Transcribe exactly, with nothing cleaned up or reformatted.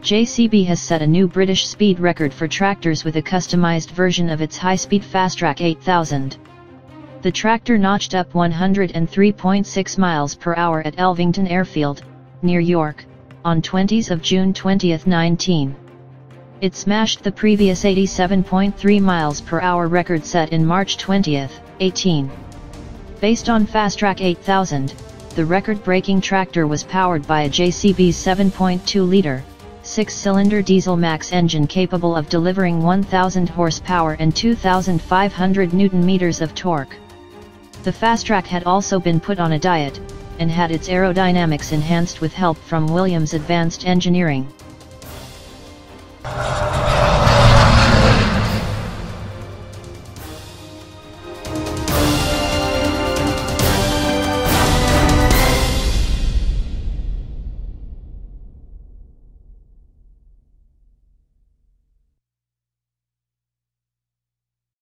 J C B has set a new British speed record for tractors with a customised version of its high-speed Fastrac eight thousand. The tractor notched up one hundred three point six miles per hour at Elvington Airfield, near York, on twentieth of June twenty nineteen. It smashed the previous eighty-seven point three miles per hour record set in March twenty eighteen. Based on Fastrac eight thousand, the record-breaking tractor was powered by a J C B seven point two liter, six-cylinder DieselMax engine capable of delivering one thousand horsepower and two thousand five hundred newton meters of torque. The Fastrac had also been put on a diet, and had its aerodynamics enhanced with help from Williams Advanced Engineering.